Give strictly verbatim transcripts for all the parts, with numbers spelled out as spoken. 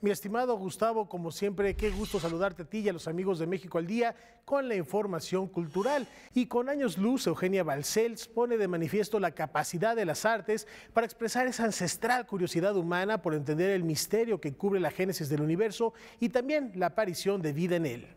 Mi estimado Gustavo, como siempre, qué gusto saludarte a ti y a los amigos de México al Día con la información cultural. Y con años luz, Eugenia Balcells pone de manifiesto la capacidad de las artes para expresar esa ancestral curiosidad humana por entender el misterio que cubre la génesis del universo y también la aparición de vida en él.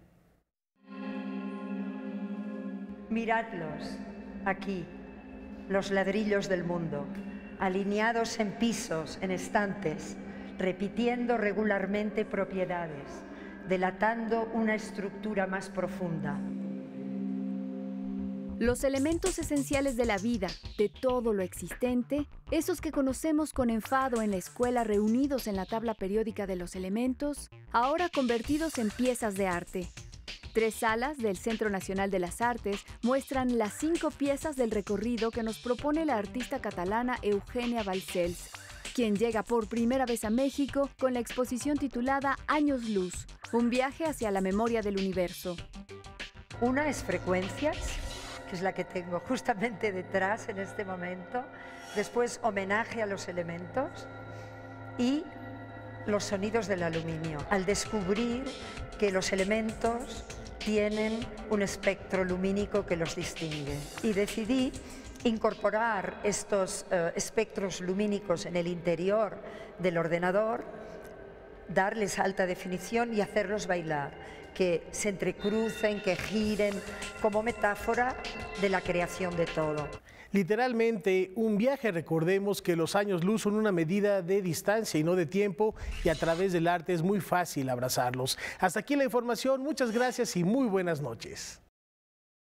Miradlos, aquí, los ladrillos del mundo, alineados en pisos, en estantes, repitiendo regularmente propiedades, delatando una estructura más profunda. Los elementos esenciales de la vida, de todo lo existente, esos que conocemos con enfado en la escuela reunidos en la tabla periódica de los elementos, ahora convertidos en piezas de arte. Tres salas del Centro Nacional de las Artes muestran las cinco piezas del recorrido que nos propone la artista catalana Eugenia Balcells, quien llega por primera vez a México con la exposición titulada Años Luz, un viaje hacia la memoria del universo. Una es Frecuencias, que es la que tengo justamente detrás en este momento. Después, Homenaje a los elementos y los sonidos del aluminio. Al descubrir que los elementos tienen un espectro lumínico que los distingue. Y decidí incorporar estos uh, espectros lumínicos en el interior del ordenador, darles alta definición y hacerlos bailar, que se entrecrucen, que giren, como metáfora de la creación de todo. Literalmente, un viaje. Recordemos que los años luz son una medida de distancia y no de tiempo, y a través del arte es muy fácil abrazarlos. Hasta aquí la información, muchas gracias y muy buenas noches.